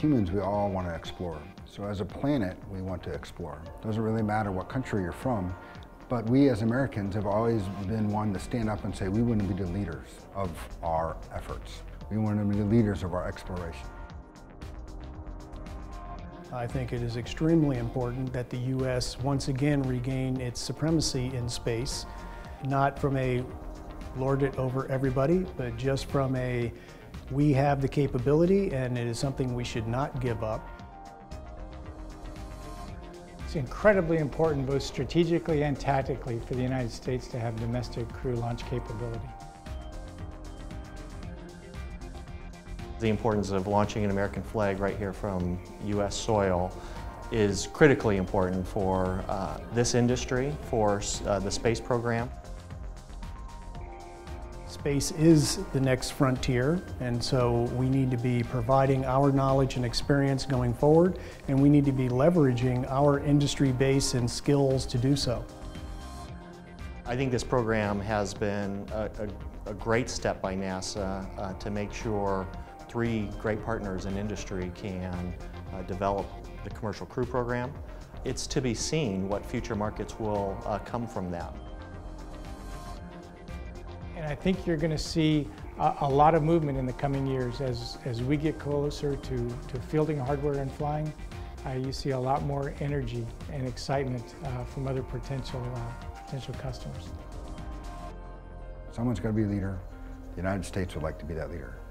humans, we all want to explore. So as a planet, we want to explore. It doesn't really matter what country you're from, but we as Americans have always been one to stand up and say we want to be the leaders of our efforts. We want to be the leaders of our exploration. I think it is extremely important that the U.S. once again regain its supremacy in space, not from a lord it over everybody, but just from a we have the capability and it is something we should not give up. It's incredibly important both strategically and tactically for the United States to have domestic crew launch capability. The importance of launching an American flag right here from U.S. soil is critically important for this industry, for the space program. Space is the next frontier, and so we need to be providing our knowledge and experience going forward, and we need to be leveraging our industry base and skills to do so. I think this program has been a great step by NASA to make sure three great partners in industry can develop the commercial crew program. It's to be seen what future markets will come from that. And I think you're going to see a lot of movement in the coming years as we get closer to fielding hardware and flying. You see a lot more energy and excitement from other potential customers. Someone's got to be a leader. The United States would like to be that leader.